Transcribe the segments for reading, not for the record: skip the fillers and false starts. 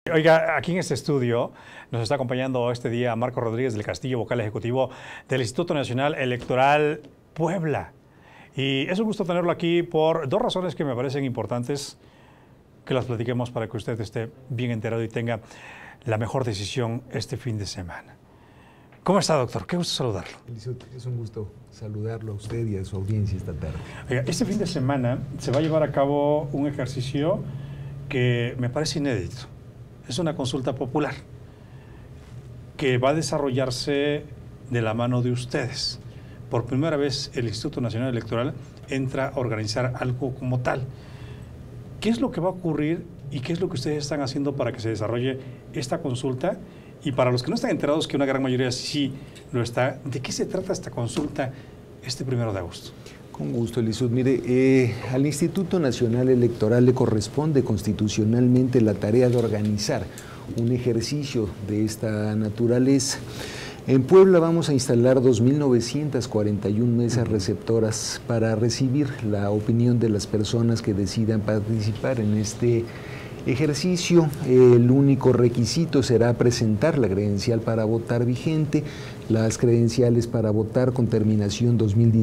Oiga, aquí en este estudio nos está acompañando este día Marco Rodríguez del Castillo, vocal ejecutivo del Instituto Nacional Electoral Puebla. Y es un gusto tenerlo aquí por dos razones que me parecen importantes que las platiquemos para que usted esté bien enterado y tenga la mejor decisión este fin de semana. ¿Cómo está, doctor? Qué gusto saludarlo. Es un gusto saludarlo a usted y a su audiencia esta tarde. Oiga, este fin de semana se va a llevar a cabo un ejercicio que me parece inédito. Es una consulta popular que va a desarrollarse de la mano de ustedes. Por primera vez el Instituto Nacional Electoral entra a organizar algo como tal. ¿Qué es lo que va a ocurrir y qué es lo que ustedes están haciendo para que se desarrolle esta consulta? Y para los que no están enterados, que una gran mayoría sí lo está, ¿de qué se trata esta consulta este 1 de agosto? Con gusto, Elisud. Mire, al Instituto Nacional Electoral le corresponde constitucionalmente la tarea de organizar un ejercicio de esta naturaleza. En Puebla vamos a instalar 2.941 mesas receptoras para recibir la opinión de las personas que decidan participar en este ejercicio. El único requisito será presentar la credencial para votar vigente. Las credenciales para votar con terminación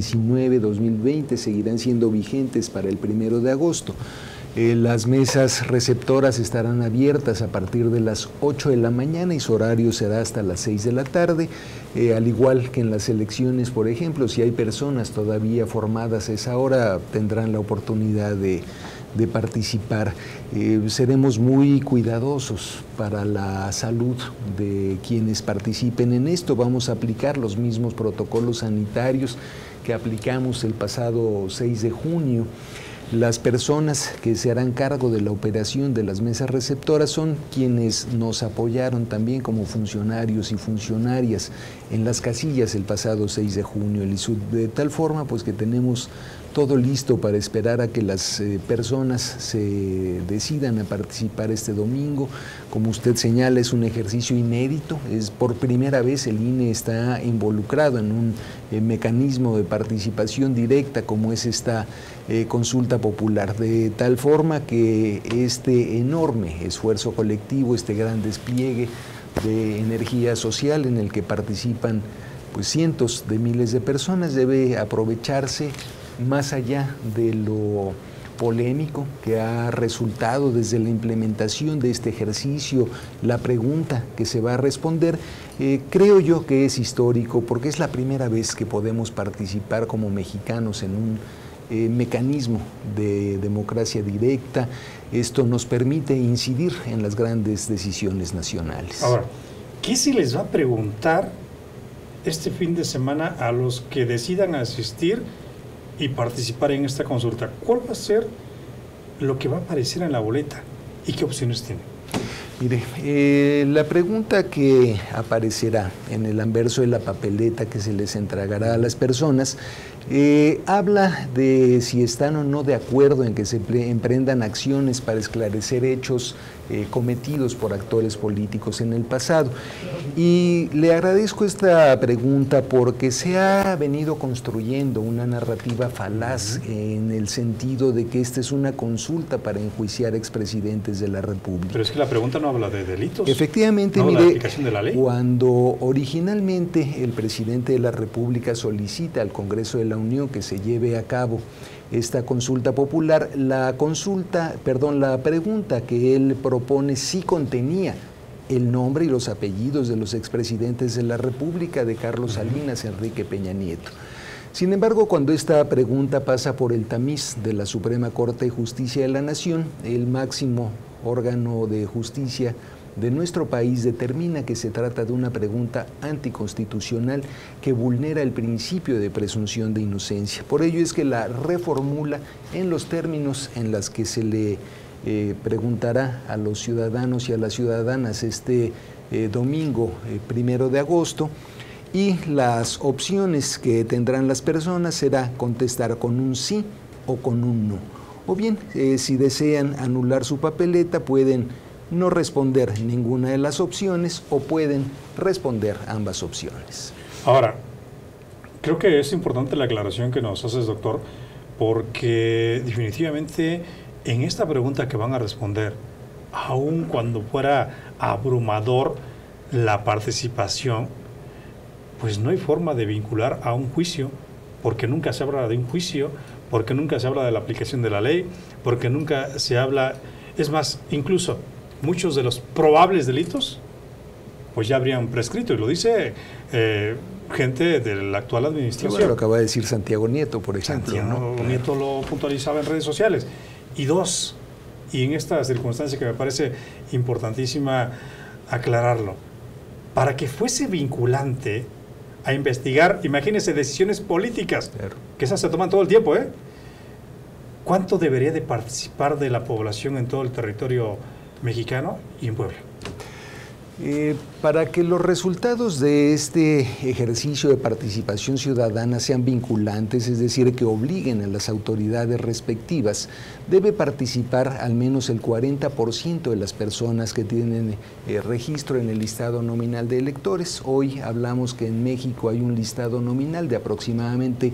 2019-2020 seguirán siendo vigentes para el 1 de agosto. Las mesas receptoras estarán abiertas a partir de las 8 de la mañana y su horario será hasta las 6 de la tarde. Al igual que en las elecciones, por ejemplo, si hay personas todavía formadas a esa hora, tendrán la oportunidad de participar. Seremos muy cuidadosos para la salud de quienes participen en esto. Vamos a aplicar los mismos protocolos sanitarios que aplicamos el pasado 6 de junio. Las personas que se harán cargo de la operación de las mesas receptoras son quienes nos apoyaron también como funcionarios y funcionarias en las casillas el pasado 6 de junio, de tal forma pues que tenemos todo listo para esperar a que las personas se decidan a participar este domingo. Como usted señala, es un ejercicio inédito, es por primera vez el INE está involucrado en un mecanismo de participación directa como es esta consulta popular, de tal forma que este enorme esfuerzo colectivo, este gran despliegue de energía social en el que participan pues cientos de miles de personas debe aprovecharse más allá de lo polémico que ha resultado desde la implementación de este ejercicio, la pregunta que se va a responder, creo yo que es histórico porque es la primera vez que podemos participar como mexicanos en un mecanismo de democracia directa. Esto nos permite incidir en las grandes decisiones nacionales. Ahora, ¿qué se les va a preguntar este fin de semana a los que decidan asistir y participar en esta consulta? ¿Cuál va a ser lo que va a aparecer en la boleta y qué opciones tiene? Mire, la pregunta que aparecerá en el anverso de la papeleta que se les entregará a las personas habla de si están o no de acuerdo en que se emprendan acciones para esclarecer hechos cometidos por actores políticos en el pasado. Y le agradezco esta pregunta porque se ha venido construyendo una narrativa falaz en el sentido de que esta es una consulta para enjuiciar expresidentes de la República. Pero es que la pregunta no habla de delitos. Efectivamente, no, mire, la aplicación de la ley. Cuando originalmente el presidente de la República solicita al Congreso de la Unión que se lleve a cabo esta consulta popular, la pregunta que él propone sí contenía el nombre y los apellidos de los expresidentes de la República, de Carlos Salinas, Enrique Peña Nieto. Sin embargo, cuando esta pregunta pasa por el tamiz de la Suprema Corte de Justicia de la Nación, el máximo órgano de justicia de nuestro país determina que se trata de una pregunta anticonstitucional que vulnera el principio de presunción de inocencia. Por ello es que la reformula en los términos en los que se le preguntará a los ciudadanos y a las ciudadanas este domingo 1 de agosto, y las opciones que tendrán las personas será contestar con un sí o con un no. O bien, si desean anular su papeleta, pueden no responder ninguna de las opciones o pueden responder ambas opciones. Ahora, creo que es importante la aclaración que nos haces, doctor, porque definitivamente en esta pregunta que van a responder aun cuando fuera abrumador la participación, pues no hay forma de vincular a un juicio, porque nunca se habla de un juicio, porque nunca se habla de la aplicación de la ley, porque nunca se habla, es más, incluso muchos de los probables delitos, pues ya habrían prescrito, y lo dice gente de la actual administración. Bueno, lo acaba de decir Santiago Nieto, por ejemplo. Santiago Nieto lo puntualizaba en redes sociales. Y dos, y en esta circunstancia que me parece importantísima aclararlo, para que fuese vinculante a investigar, imagínense, decisiones políticas, claro, que esas se toman todo el tiempo, ¿eh? ¿Cuánto debería de participar de la población en todo el territorio mexicano y en Puebla? Para que los resultados de este ejercicio de participación ciudadana sean vinculantes, es decir, que obliguen a las autoridades respectivas, debe participar al menos el 40% de las personas que tienen registro en el listado nominal de electores. Hoy hablamos que en México hay un listado nominal de aproximadamente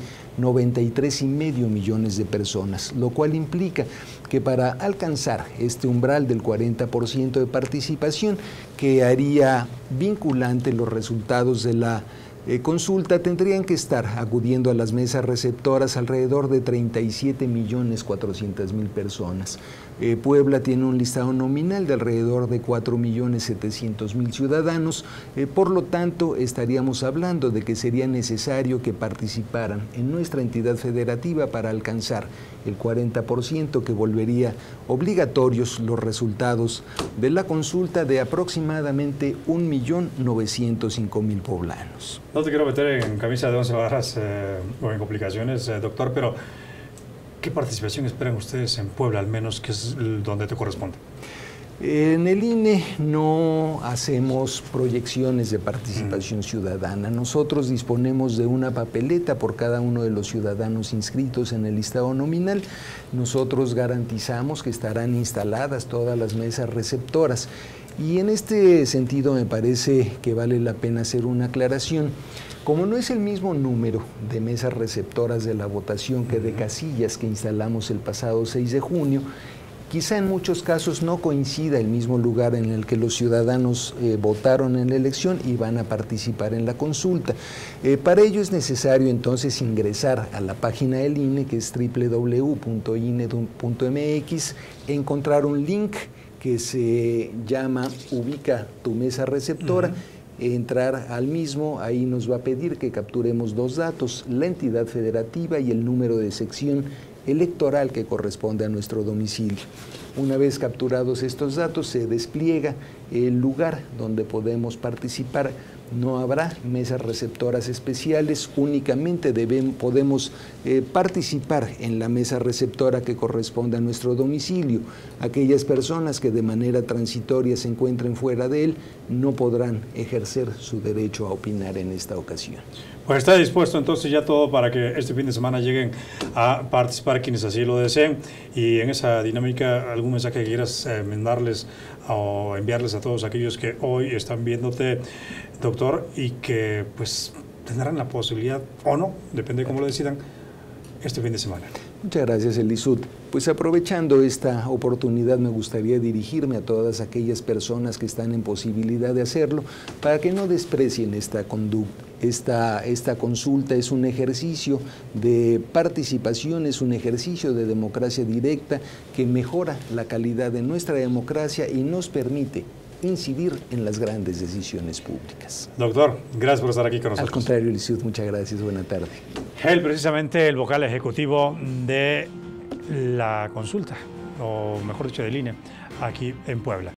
93,5 millones de personas, lo cual implica que para alcanzar este umbral del 40% de participación, que haría vinculante los resultados de la consulta, tendrían que estar acudiendo a las mesas receptoras alrededor de 37,400,000 personas. Puebla tiene un listado nominal de alrededor de 4,700,000 ciudadanos, por lo tanto estaríamos hablando de que sería necesario que participaran en nuestra entidad federativa para alcanzar el 40%, que volvería obligatorios los resultados de la consulta de aproximadamente 1,905,000 poblanos. No te quiero meter en camisa de 11 varas o en complicaciones, doctor, pero ¿qué participación esperan ustedes en Puebla, al menos, que es donde te corresponde? En el INE no hacemos proyecciones de participación ciudadana. Nosotros disponemos de una papeleta por cada uno de los ciudadanos inscritos en el listado nominal. Nosotros garantizamos que estarán instaladas todas las mesas receptoras. Y en este sentido me parece que vale la pena hacer una aclaración. Como no es el mismo número de mesas receptoras de la votación que de casillas que instalamos el pasado 6 de junio, quizá en muchos casos no coincida el mismo lugar en el que los ciudadanos votaron en la elección y van a participar en la consulta. Para ello es necesario entonces ingresar a la página del INE, que es www.ine.mx, encontrar un link que se llama Ubica tu mesa receptora, entrar al mismo. Ahí nos va a pedir que capturemos dos datos: la entidad federativa y el número de sección electoral que corresponde a nuestro domicilio. Una vez capturados estos datos, se despliega el lugar donde podemos participar. No habrá mesas receptoras especiales, únicamente podemos participar en la mesa receptora que corresponde a nuestro domicilio. Aquellas personas que de manera transitoria se encuentren fuera de él no podrán ejercer su derecho a opinar en esta ocasión. Pues está dispuesto entonces ya todo para que este fin de semana lleguen a participar quienes así lo deseen. Y en esa dinámica, ¿algún mensaje que quieras mandarles o enviarles a todos aquellos que hoy están viéndote, doctor, y que pues tendrán la posibilidad o no, depende de cómo lo decidan, este fin de semana? Muchas gracias, Elisud. Pues aprovechando esta oportunidad, me gustaría dirigirme a todas aquellas personas que están en posibilidad de hacerlo para que no desprecien esta conducta. Esta consulta es un ejercicio de participación, es un ejercicio de democracia directa que mejora la calidad de nuestra democracia y nos permite incidir en las grandes decisiones públicas. Doctor, gracias por estar aquí con nosotros. Al contrario, Elisud, muchas gracias. Buena tarde. Él, precisamente, el vocal ejecutivo de la consulta, o mejor dicho, del INE, aquí en Puebla.